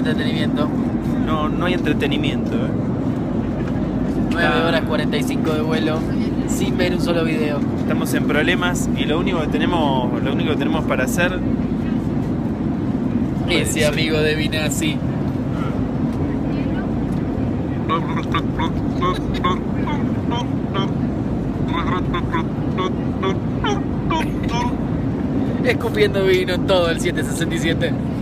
entretenimiento. No hay entretenimiento, 9 horas 45 de vuelo sin ver un solo video. Estamos en problemas y lo único que tenemos para hacer. Ese amigo de Vinazzi. Escupiendo vino en todo el 767.